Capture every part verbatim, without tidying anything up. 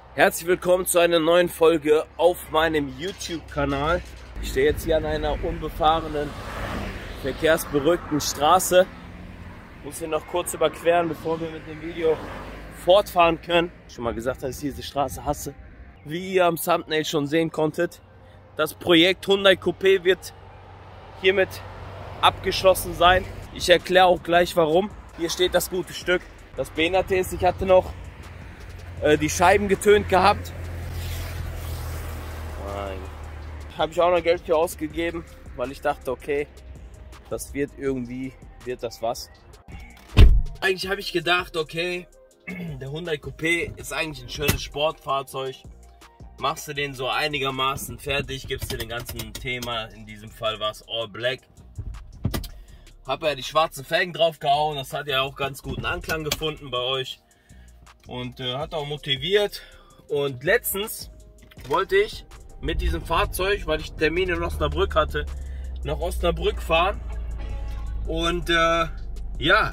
Herzlich willkommen zu einer neuen Folge auf meinem YouTube-Kanal. Ich stehe jetzt hier an einer unbefahrenen, verkehrsberuhigten Straße. Muss hier noch kurz überqueren, bevor wir mit dem Video fortfahren können. Ich habe schon mal gesagt, dass ich diese Straße hasse. Wie ihr am Thumbnail schon sehen konntet, das Projekt Hyundai Coupé wird hiermit abgeschlossen sein. Ich erkläre auch gleich warum. Hier steht das gute Stück. Das Behinderte ist, ich hatte noch äh, die Scheiben getönt gehabt. Habe ich auch noch Geld für ausgegeben, weil ich dachte, okay, das wird irgendwie, wird das was. Eigentlich habe ich gedacht, okay, der Hyundai Coupé ist eigentlich ein schönes Sportfahrzeug. Machst du den so einigermaßen fertig, gibst dir den ganzen Thema, in diesem Fall war es All Black. Habe ja die schwarzen Felgen drauf gehauen, das hat ja auch ganz guten Anklang gefunden bei euch. Und äh, hat auch motiviert. Und letztens wollte ich mit diesem Fahrzeug, weil ich Termine in Osnabrück hatte, nach Osnabrück fahren. Und äh, ja,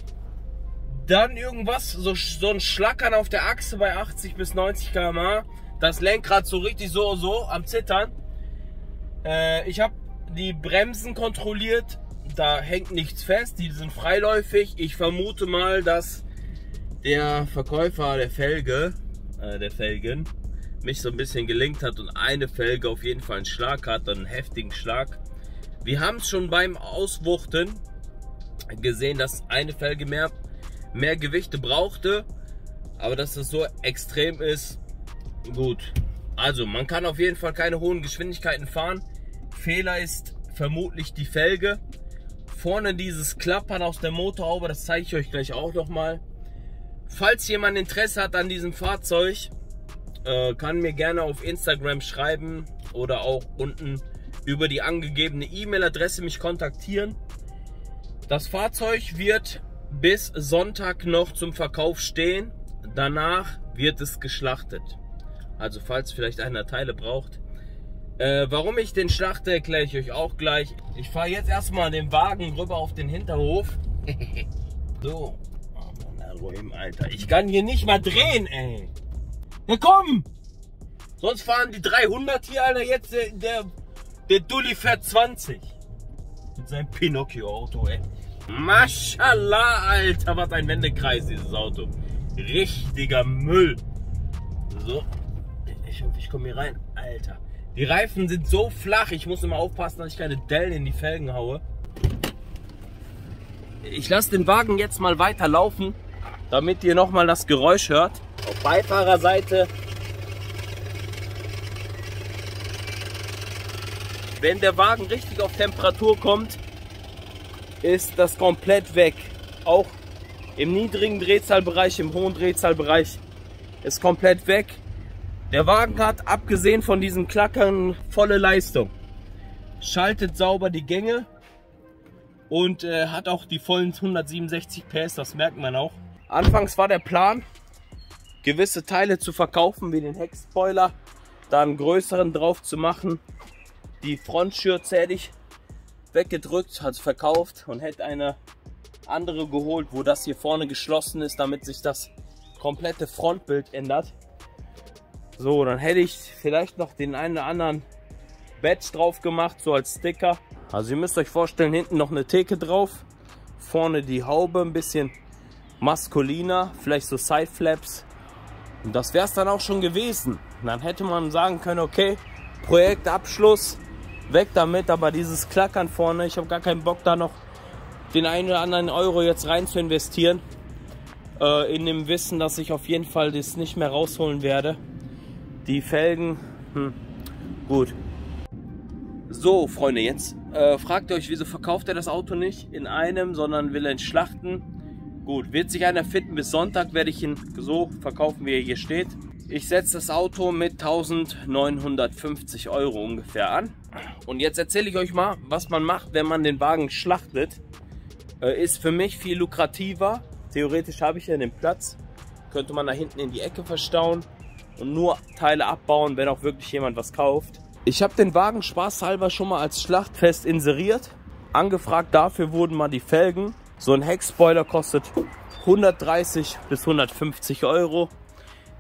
dann irgendwas, so, so ein Schlackern auf der Achse bei achtzig bis neunzig Kilometer pro Stunde. Das Lenkrad so richtig so so am Zittern. Äh, ich habe die Bremsen kontrolliert, da hängt nichts fest, die sind freiläufig. Ich vermute mal, dass der Verkäufer der Felge, äh, der Felgen, mich so ein bisschen gelenkt hat und eine Felge auf jeden Fall einen Schlag hat, einen heftigen Schlag. Wir haben es schon beim Auswuchten gesehen, dass eine Felge mehr, mehr Gewichte brauchte, aber dass das so extrem ist, gut. Also man kann auf jeden Fall keine hohen Geschwindigkeiten fahren. Fehler ist vermutlich die Felge. Vorne dieses Klappern aus der Motorhaube, das zeige ich euch gleich auch noch mal. Falls jemand Interesse hat an diesem Fahrzeug, äh, kann mir gerne auf Instagram schreiben oder auch unten über die angegebene E-Mail-Adresse mich kontaktieren. Das Fahrzeug wird bis Sonntag noch zum Verkauf stehen. Danach wird es geschlachtet. Also falls vielleicht einer Teile braucht. Äh, warum ich den schlachte, erkläre ich euch auch gleich. Ich fahre jetzt erstmal den Wagen rüber auf den Hinterhof. So. Alter, ich kann hier nicht mal drehen, ey. Ja komm! Sonst fahren die dreihundert hier, Alter. Jetzt der, der, der Dulli fährt zwanzig. Mit seinem Pinocchio-Auto, ey. Maschallah, Alter, was ein Wendekreis, dieses Auto. Richtiger Müll. So. Ich hoffe, ich komme hier rein. Alter. Die Reifen sind so flach, ich muss immer aufpassen, dass ich keine Dellen in die Felgen haue. Ich lasse den Wagen jetzt mal weiter laufen, damit ihr nochmal das Geräusch hört. Auf Beifahrerseite. Wenn der Wagen richtig auf Temperatur kommt, ist das komplett weg. Auch im niedrigen Drehzahlbereich, im hohen Drehzahlbereich ist komplett weg. Der Wagen hat, abgesehen von diesen Klackern, volle Leistung. Schaltet sauber die Gänge und äh, hat auch die vollen hundertsiebenundsechzig P S, das merkt man auch. Anfangs war der Plan, gewisse Teile zu verkaufen, wie den Heckspoiler, da einen größeren drauf zu machen. Die Frontschürze hätte ich weggedrückt, also verkauft und hätte eine andere geholt, wo das hier vorne geschlossen ist, damit sich das komplette Frontbild ändert. So, dann hätte ich vielleicht noch den einen oder anderen Badge drauf gemacht, so als Sticker. Also ihr müsst euch vorstellen, hinten noch eine Theke drauf, vorne die Haube ein bisschen maskuliner, vielleicht so Sideflaps. Und das wäre es dann auch schon gewesen. Und dann hätte man sagen können, okay, Projektabschluss, weg damit, aber dieses Klackern vorne, ich habe gar keinen Bock da noch den einen oder anderen Euro jetzt rein zu investieren. Äh, in dem Wissen, dass ich auf jeden Fall das nicht mehr rausholen werde. Die Felgen, hm, gut. So, Freunde, jetzt äh, fragt ihr euch, wieso verkauft er das Auto nicht in einem, sondern will ihn schlachten? Gut, wird sich einer finden, bis Sonntag werde ich ihn so verkaufen, wie er hier steht. Ich setze das Auto mit eintausendneunhundertfünfzig Euro ungefähr an. Und jetzt erzähle ich euch mal, was man macht, wenn man den Wagen schlachtet. Äh, ist für mich viel lukrativer. Theoretisch habe ich ja den Platz. Könnte man da hinten in die Ecke verstauen und nur Teile abbauen, wenn auch wirklich jemand was kauft. Ich habe den Wagen spaßhalber schon mal als Schlachtfest inseriert. Angefragt dafür wurden mal die Felgen. So ein Heckspoiler kostet hundertdreißig bis hundertfünfzig Euro.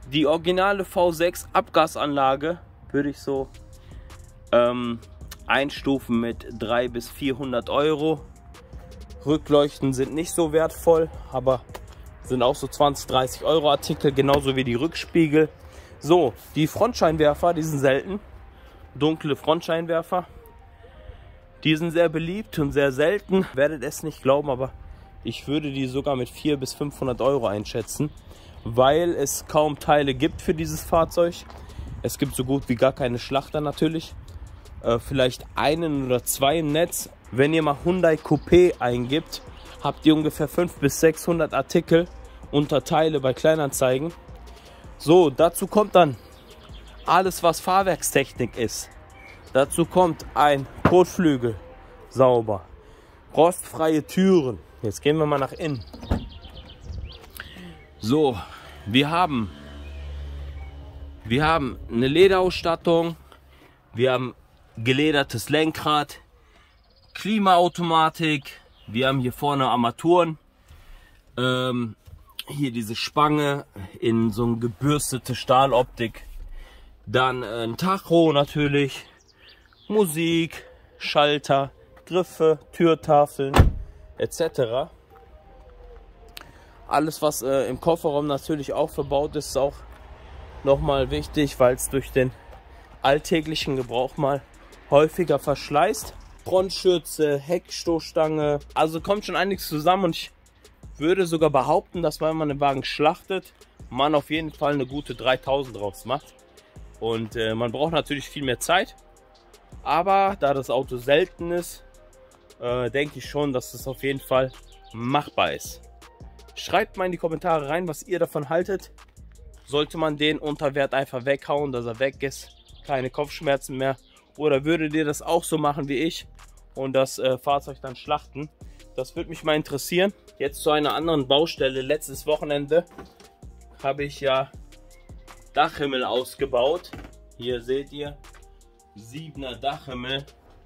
Die originale V sechs Abgasanlage würde ich so ähm, einstufen mit dreihundert bis vierhundert Euro. Rückleuchten sind nicht so wertvoll, aber sind auch so zwanzig, dreißig Euro Artikel, genauso wie die Rückspiegel. So, die Frontscheinwerfer, die sind selten. Dunkle Frontscheinwerfer. Die sind sehr beliebt und sehr selten. Werdet es nicht glauben, aber ich würde die sogar mit vierhundert bis fünfhundert Euro einschätzen, weil es kaum Teile gibt für dieses Fahrzeug. Es gibt so gut wie gar keine Schlachter natürlich. Äh, vielleicht einen oder zwei im Netz. Wenn ihr mal Hyundai Coupé eingibt, habt ihr ungefähr fünfhundert bis sechshundert Artikel unter Teile bei Kleinanzeigen. So, dazu kommt dann alles, was Fahrwerkstechnik ist. Dazu kommt ein Kotflügel, sauber, rostfreie Türen. Jetzt gehen wir mal nach innen. So, wir haben, wir haben eine Lederausstattung, wir haben geledertes Lenkrad, Klimaautomatik, wir haben hier vorne Armaturen, ähm, hier diese Spange in so eine gebürstete Stahloptik, dann ein Tacho natürlich, Musik, Schalter, Griffe, Türtafeln et cetera. Alles, was äh, im Kofferraum natürlich auch verbaut ist, ist auch nochmal wichtig, weil es durch den alltäglichen Gebrauch mal häufiger verschleißt. Frontschürze, Heckstoßstange, also kommt schon einiges zusammen und ich würde sogar behaupten, dass wenn man den Wagen schlachtet, man auf jeden Fall eine gute dreitausend draus macht. Und äh, man braucht natürlich viel mehr Zeit. Aber da das Auto selten ist, äh, denke ich schon, dass es auf jeden Fall machbar ist. Schreibt mal in die Kommentare rein, was ihr davon haltet. Sollte man den Unterwert einfach weghauen, dass er weg ist, keine Kopfschmerzen mehr? Oder würdet ihr das auch so machen wie ich und das äh, Fahrzeug dann schlachten? Das würde mich mal interessieren. Jetzt zu einer anderen Baustelle. Letztes Wochenende habe ich ja Dachhimmel ausgebaut. Hier seht ihr, siebener Dachhimmel.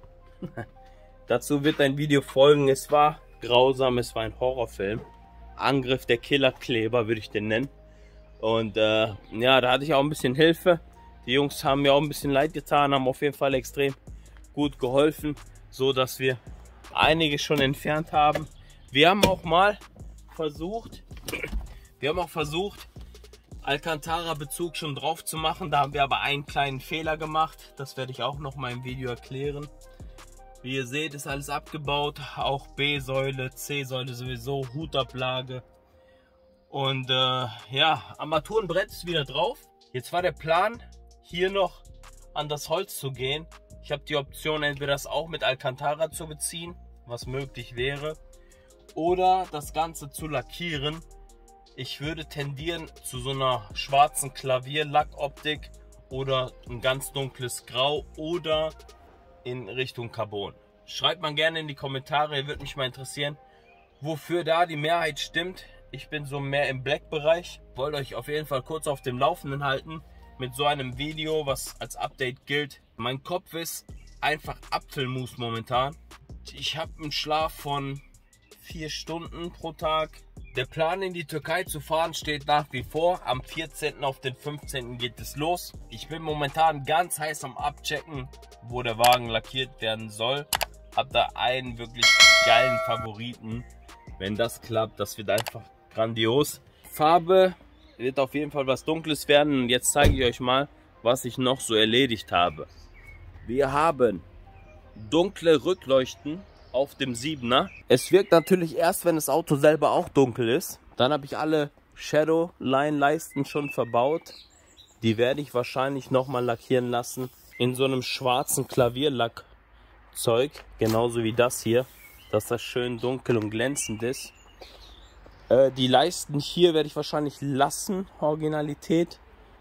Dazu wird ein Video folgen. Es war grausam, es war ein Horrorfilm. Angriff der Killerkleber würde ich den nennen. Und äh, ja, da hatte ich auch ein bisschen Hilfe. Die Jungs haben mir auch ein bisschen leid getan, haben auf jeden Fall extrem gut geholfen, so dass wir einige schon entfernt haben. Wir haben auch mal versucht, wir haben auch versucht, Alcantara-Bezug schon drauf zu machen. Da haben wir aber einen kleinen Fehler gemacht. Das werde ich auch noch mal im Video erklären. Wie ihr seht, ist alles abgebaut. Auch B-Säule, C-Säule sowieso, Hutablage. Und äh, ja, Armaturenbrett ist wieder drauf. Jetzt war der Plan, hier noch an das Holz zu gehen. Ich habe die Option, entweder das auch mit Alcantara zu beziehen, was möglich wäre, oder das Ganze zu lackieren. Ich würde tendieren zu so einer schwarzen Klavierlackoptik oder ein ganz dunkles Grau oder in Richtung Carbon. Schreibt mal gerne in die Kommentare, würde mich mal interessieren, wofür da die Mehrheit stimmt. Ich bin so mehr im Black-Bereich. Wollte euch auf jeden Fall kurz auf dem Laufenden halten mit so einem Video, was als Update gilt. Mein Kopf ist einfach Apfelmus momentan. Ich habe einen Schlaf von vier Stunden pro Tag. Der Plan, in die Türkei zu fahren, steht nach wie vor. Am vierzehnten auf den fünfzehnten geht es los. Ich bin momentan ganz heiß am Abchecken, wo der Wagen lackiert werden soll. Hab da einen wirklich geilen Favoriten. Wenn das klappt, das wird einfach grandios. Farbe wird auf jeden Fall was Dunkles werden. Und jetzt zeige ich euch mal, was ich noch so erledigt habe. Wir haben dunkle Rückleuchten auf dem siebener. Es wirkt natürlich erst, wenn das Auto selber auch dunkel ist. Dann habe ich alle Shadowline-Leisten schon verbaut. Die werde ich wahrscheinlich nochmal lackieren lassen. In so einem schwarzen Klavierlackzeug. Genauso wie das hier. Dass das schön dunkel und glänzend ist. Äh, die Leisten hier werde ich wahrscheinlich lassen. Originalität.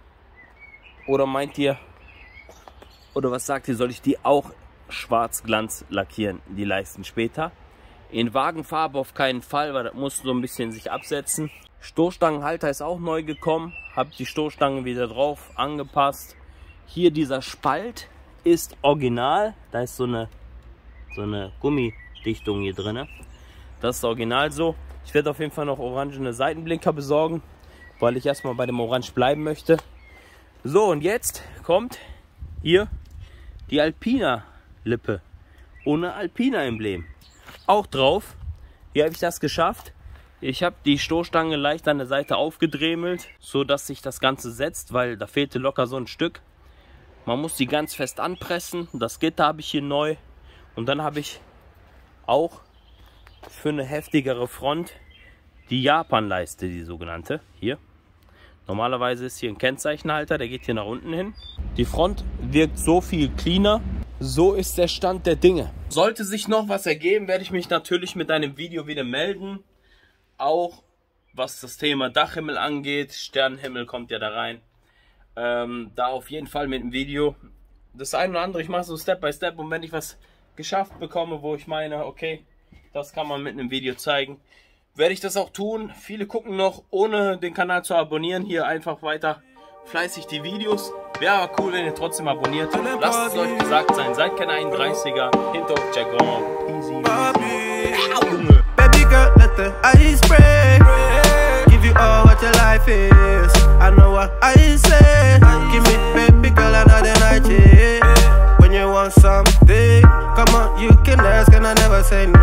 Oder meint ihr... Oder was sagt ihr, soll ich die auch schwarz-glanz lackieren, die Leisten später? In Wagenfarbe auf keinen Fall, weil das muss so ein bisschen sich absetzen. Stoßstangenhalter ist auch neu gekommen. Habe die Stoßstange wieder drauf angepasst. Hier dieser Spalt ist original. Da ist so eine, so eine Gummidichtung hier drin. Das ist original so. Ich werde auf jeden Fall noch orangene Seitenblinker besorgen. weil ich erstmal bei dem Orange bleiben möchte. So, und jetzt kommt hier die Alpina Lippe ohne Alpina-Emblem. Auch drauf. Hier habe ich das geschafft. Ich habe die Stoßstange leicht an der Seite aufgedremelt, so dass sich das Ganze setzt, weil da fehlte locker so ein Stück. Man muss die ganz fest anpressen. Das Gitter habe ich hier neu. Und dann habe ich auch für eine heftigere Front die Japan-Leiste, die sogenannte. Hier. Normalerweise ist hier ein Kennzeichenhalter, der geht hier nach unten hin. Die Front wirkt so viel cleaner. So ist der Stand der Dinge. Sollte sich noch was ergeben, werde ich mich natürlich mit einem Video wieder melden. Auch was das Thema Dachhimmel angeht. Sternenhimmel kommt ja da rein. Ähm, da auf jeden Fall mit dem Video. Das eine oder andere, ich mache so Step by Step. Und wenn ich was geschafft bekomme, wo ich meine, okay, das kann man mit einem Video zeigen, werde ich das auch tun. Viele gucken noch, ohne den Kanal zu abonnieren, hier einfach weiter fleißig die Videos. Wäre aber cool, wenn ihr trotzdem abonniert. Lasst es euch gesagt sein, seid kein einunddreißiger. Hinter euch Jack Ron. Easy. Ja, Junge. Baby girl, let the ice break. Give you all what your life is. I know what I say. Give me, baby girl, another night, yeah. When you want something, come on, you can ask and I never say no.